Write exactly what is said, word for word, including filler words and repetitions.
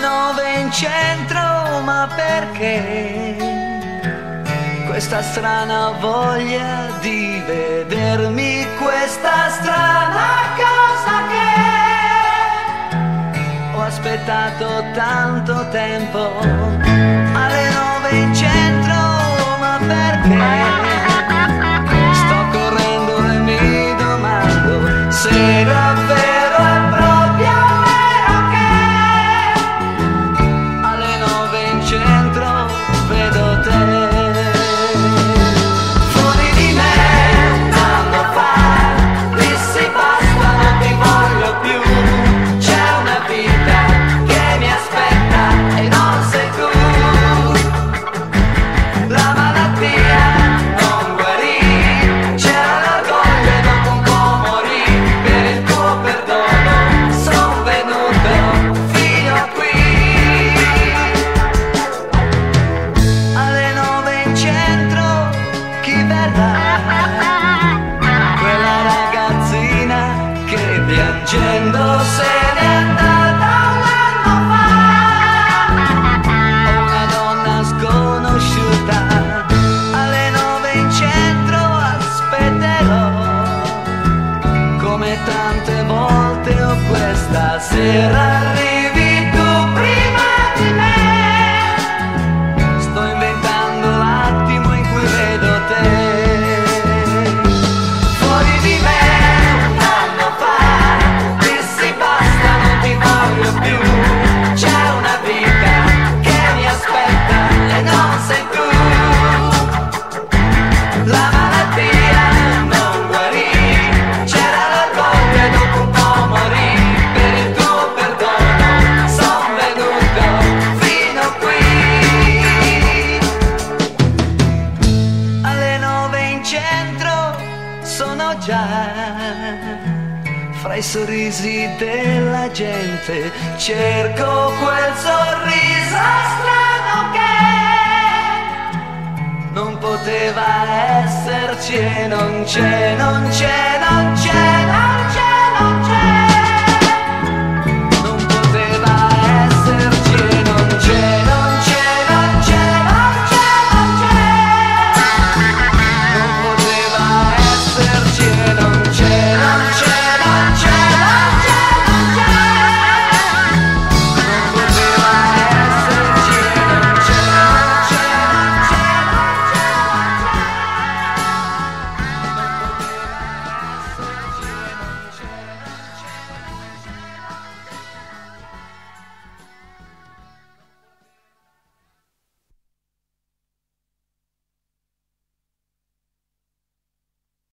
nove in centro, ma perché? Questa strana voglia di vedermi, questa strana cosa che ho aspettato tanto tempo. Alle nove in centro, ma perché? Sto correndo e mi domando se davvero è proprio vero che alle nove in centro vedo te. Quella ragazzina che piangendo se n'è andata un anno fa, o una donna sconosciuta. Alle nove in centro aspetterò, come tante volte, o questa sera arrivi tu prima di me. Sto inventando l'attimo in cui vedo te. Sono già fra i sorrisi della gente, cerco quel sorriso strano che non poteva esserci e non c'è, non c'è, non c'è, non c'è.